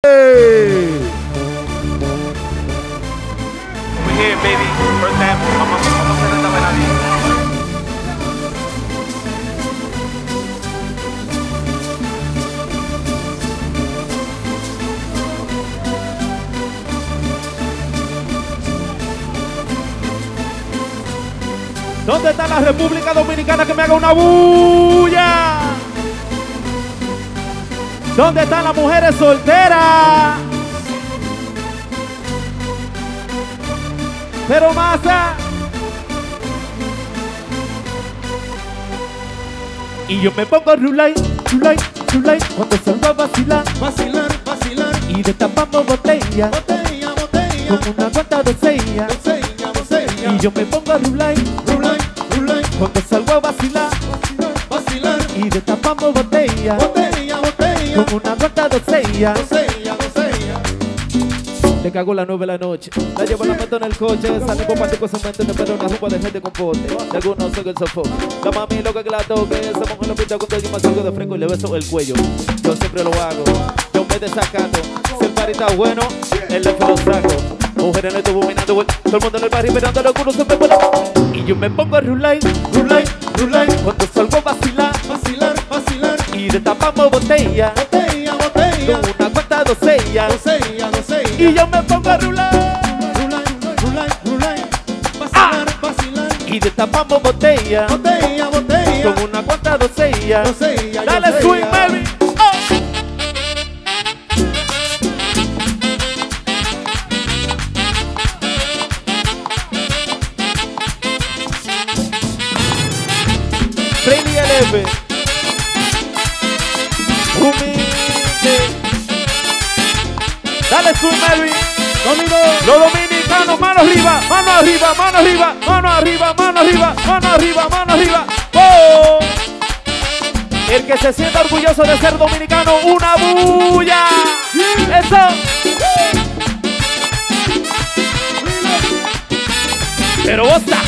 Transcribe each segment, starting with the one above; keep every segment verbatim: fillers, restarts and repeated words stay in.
We're here, baby. First time. Vamos, vamos a hacer esta melodía. ¿Dónde está la República Dominicana que me haga una bulla? ¿Dónde están las mujeres solteras? Pero masa. Y yo me pongo rulay, rulay, rulay cuando salgo a vacilar, Vacilar, vacilar, y destapamos botella, botella, botella, con una cuanta docella. botella, botella. Y yo me pongo rulay, Rulay, rulay, cuando salgo a vacilar, vacilar, y destapamos botella, botella, botella, con una cuanta docella. botella, botella. Le cago la nueve de la noche, la llevo la meto en el coche, salí por parte con su mente, me espero una rumba de gente con pote. De algunos soy el sofoque, la mami loca que la toque, se pongo en la pista con todo y me salgo de fresco y le beso el cuello. Yo siempre lo hago, yo me desacato, si el party está bueno, el F lo saco. Mujeres no estuvo minando, todo el mundo en el party esperando los culos siempre bueno. Y yo me pongo a rulay, rulay, rulay, cuando salgo a vacilar, Vacilar, vacilar, y destapamos botella, botella, botella, con una cuanta docella. docella, docella. Y yo me pongo a rular, Rulay, rulay, rulay, vacilar, vacilar, y destapamos botella, botella, botella, con una cuanta docella. docella, Dale docella. swing, baby. Oh. Freddy L F. Humilde. Dale swing, baby. Conmigo. Los dominicanos, mano arriba, mano arriba, mano arriba, mano arriba, mano arriba, mano arriba, mano arriba. ¡Oh! El que se sienta orgulloso de ser dominicano, una bulla. Eso. Pero bosta.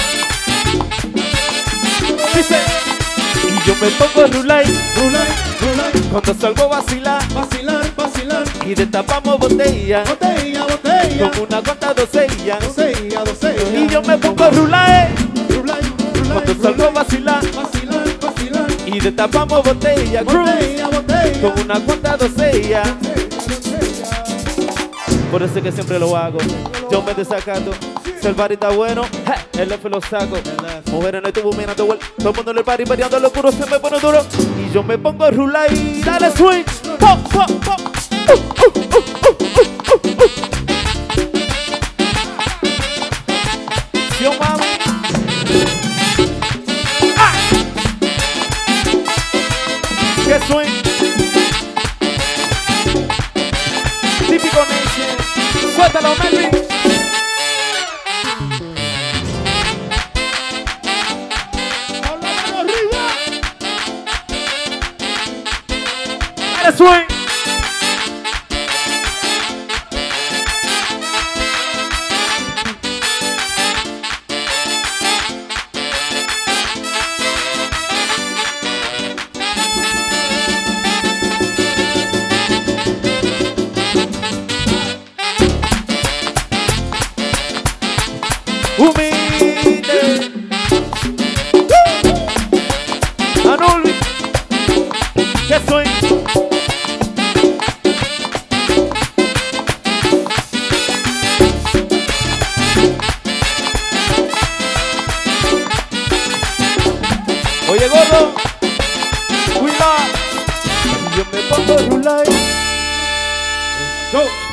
Dice. Y yo me pongo rulay, Rulay, rulay, cuando salgo a vacilar, vacilar, vacilar, y destapamos botella, botella, botella, con una cuanta docella. docella, docella. Y yo me pongo rulay, Rulay, rulay, cuando salgo a vacilar, vacilar, vacilar, y destapamos botella, botella, botella, con una cuanta docella. Por eso es que siempre lo hago, yo me desacato. Si el party está bueno, ja, el F lo saco. Mujeres no estuvo mirando, todo el mundo en el party peleando los curos, se me pone duro. Y yo me pongo a rular y dale swing. Po, po, po. Uh, uh, uh, uh, uh, uh, uh. Sí, mami. Ah. ¡Qué swing! Típico Nation. Suéltalo, Melvin. Dale swing. Humilde. Anulvi. ¿Qué soy? Oye, gordo, cuidado. Yo me pongo a rular. Eso.